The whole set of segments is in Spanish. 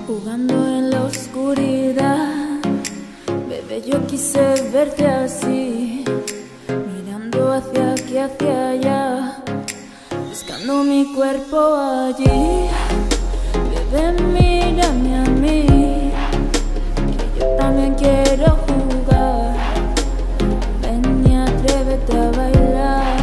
jugando en la oscuridad. Bebé, yo quise verte así, mirando hacia aquí, hacia allá, buscando mi cuerpo allí. Bebé, mírame a mí, que yo también quiero jugar. Ven y atrévete a bailar.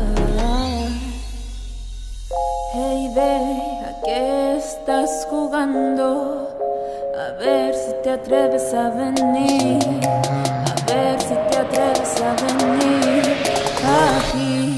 Hey babe, ¿a qué estás jugando? A ver si te atreves a venir, a ver si te atreves a venir aquí.